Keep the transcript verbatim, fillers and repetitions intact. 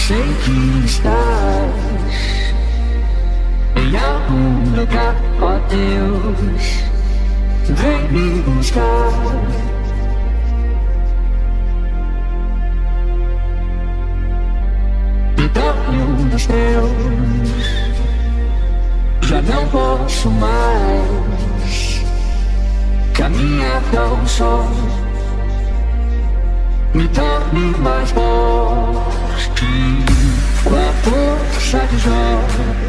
Sei que estás em algum lugar, ó Deus, vem me buscar. Me dá-me um dos teus, já não posso mais caminhar tão só. Me torne mais forte com a força de Jó.